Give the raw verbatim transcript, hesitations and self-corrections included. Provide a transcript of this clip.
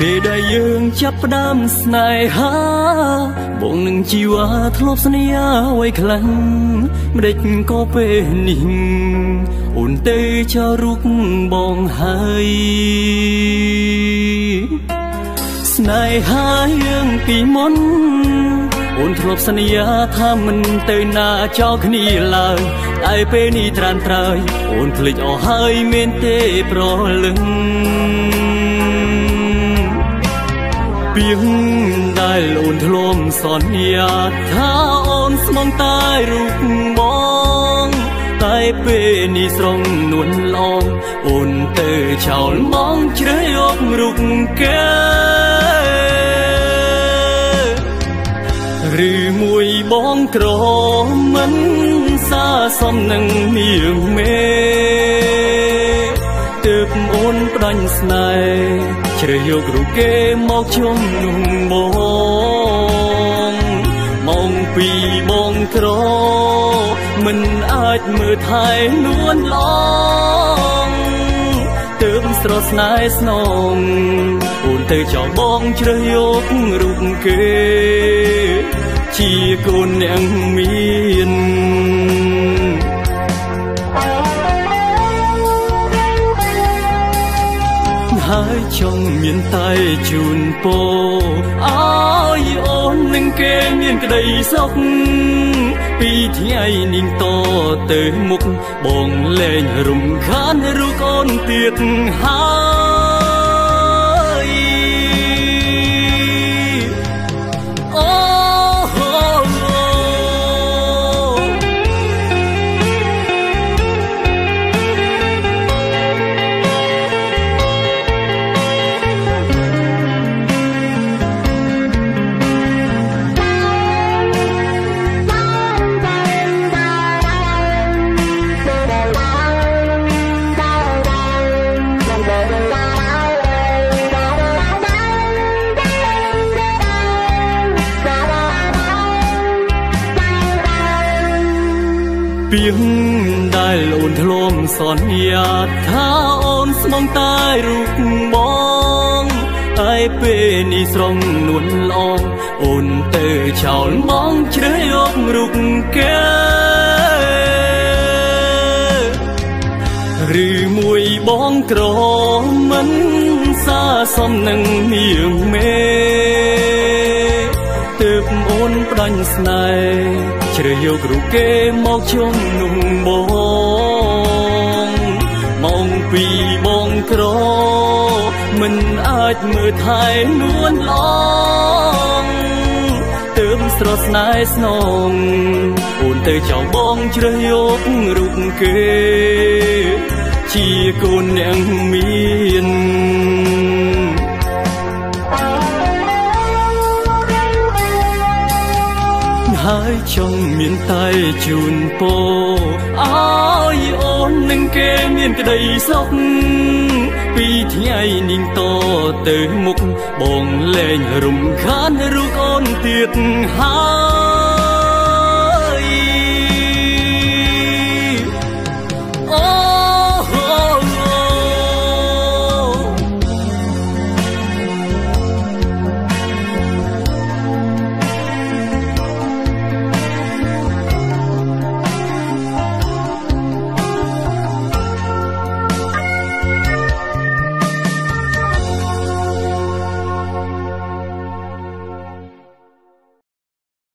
ពេលដែលយើងចាប់ផ្ដើមស្នេហាបងនឹងជីវ៉ាធ្លាប់ស្នេហាអ្វីខ្លាំងម្ដេចក៏ពេលនេះអូនទៅចោលរូបបងហើយស្នេហាយើងពីមុនអូនធ្លាប់សន្យាថាមិនទៅណាចោលគ្នាឡើយតែពេលនេះត្រានត្រើយអូនភ្លេចអស់ហើយមានទេប្រលឹងពីងដែលអូនធ្លាប់សន្យាថាអូនស្មងតែរូបបងតែពេលនេះស្រងនួនឡងអូនទៅចោលមកជ្រើយករូបគេឬមួយបងក្រមិនសាសមនឹងនាងមេទើបអូនផ្ដាច់ស្នេហ៍ជ្រើសយករូបគេមកជុំនោះបងមកពីបងក្រមិនអាចមើលថែនួនឡងទើបស្រស់ស្នេហ៍ស្នងអូនទៅចោលបងជ្រើសយករូបគេជាកូនអ្នកមានហើយចង់មានតែជូនពរឲ្យអូននឹងគេមានក្តីសុខពីថ្ងៃនេះតទៅមុខបងលែងរំខានរូបអូនទៀតហើយពីងដែលអូនធ្លាប់សន្យាថាអូនស្មងតែរូបបងតែពេលនេះស្រងនួនឡងអូនទៅចោលមកជ្រើសយករូបគេឬមួយបងក្រមិនសាសមនឹងនាងមេទើបអូនផ្ដាច់ស្នេហ៍ជ្រើសយករូបគេមកជុំនោះបងមកពីបងក្រមិនអាចមើលថែនួនឡងទើបស្រស់ស្នេហ៍ស្នងអូនទៅចោលបងជ្រើសយករូបគេជាកូនអ្នកមានហើយចង់មានតែជូនពរឲ្យអូននឹងគេមានក្តីសុខពីថ្ងៃនេះតទៅមុខបងលែងរំខានរូបអូនទៀតហើយ